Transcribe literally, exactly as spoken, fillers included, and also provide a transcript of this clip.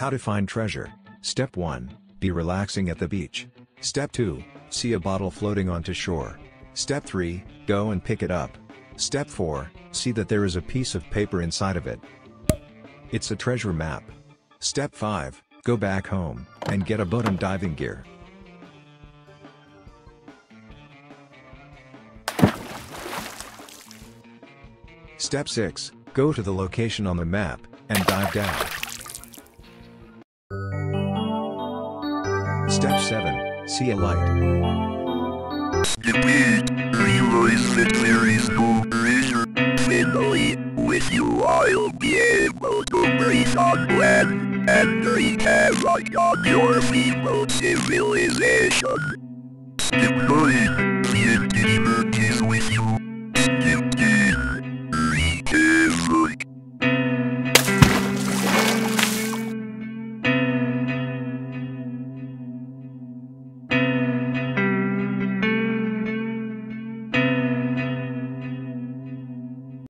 How to find treasure. Step one. Be relaxing at the beach. Step two. See a bottle floating onto shore. Step three. Go and pick it up. Step four. See that there is a piece of paper inside of it. It's a treasure map. Step five. Go back home and get a boat and diving gear. Step six. Go to the location on the map and dive down. Step seven. See a light. Repeat. Realize that there is no treasure. Finally, with you I'll be able to breathe on land and wreak havoc on your feeble civilization. Step nine. The enemy is with you.